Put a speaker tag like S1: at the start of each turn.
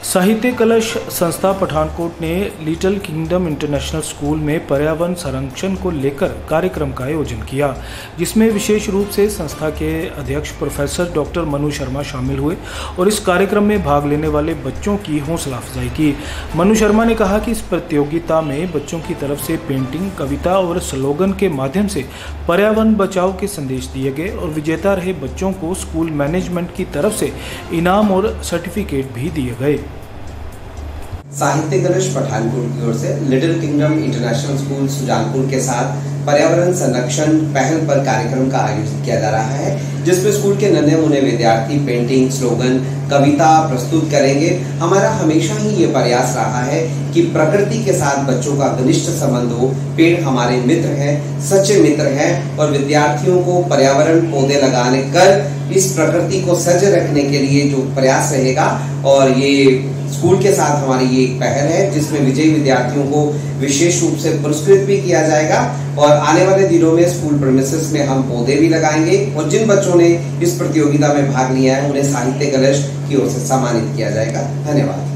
S1: साहित्य कलश संस्था पठानकोट ने लिटिल किंगडम इंटरनेशनल स्कूल में पर्यावरण संरक्षण को लेकर कार्यक्रम का आयोजन किया, जिसमें विशेष रूप से संस्था के अध्यक्ष प्रोफेसर डॉक्टर मनु शर्मा शामिल हुए और इस कार्यक्रम में भाग लेने वाले बच्चों की हौसला अफजाई की। मनु शर्मा ने कहा कि इस प्रतियोगिता में बच्चों की तरफ से पेंटिंग, कविता और स्लोगन के माध्यम से पर्यावरण बचाव के संदेश दिए गए और विजेता रहे बच्चों को स्कूल मैनेजमेंट की तरफ से इनाम और सर्टिफिकेट भी दिए गए।
S2: साहित्य कलश पठानकोट की ओर से little kingdom international school Sujanpur के साथ पर्यावरण संरक्षण पहल पर कार्यक्रम का आयोजन किया जा रहा है, जिसमें स्कूल के नन्हे मुन्ने विद्यार्थी पेंटिंग, स्लोगन, कविता प्रस्तुत करेंगे। हमारा हमेशा ही ये प्रयास रहा है कि प्रकृति के साथ बच्चों का घनिष्ठ संबंध हो। पेड़ हमारे मित्र हैं, सच्चे मित्र हैं और विद्यार्थियों को पर्यावरण पौधे लगाने कर इस प्रकृति को सज रखने के लिए जो प्रयास रहेगा, और ये स्कूल के साथ हमारी ये एक पहल है जिसमें विजयी विद्यार्थियों को विशेष रूप से पुरस्कृत भी किया जाएगा और आने वाले दिनों में स्कूल प्रीमिसेस में हम पौधे भी लगाएंगे और जिन बच्चों ने इस प्रतियोगिता में भाग लिया है उन्हें साहित्य कलश की ओर से सम्मानित किया जाएगा। धन्यवाद।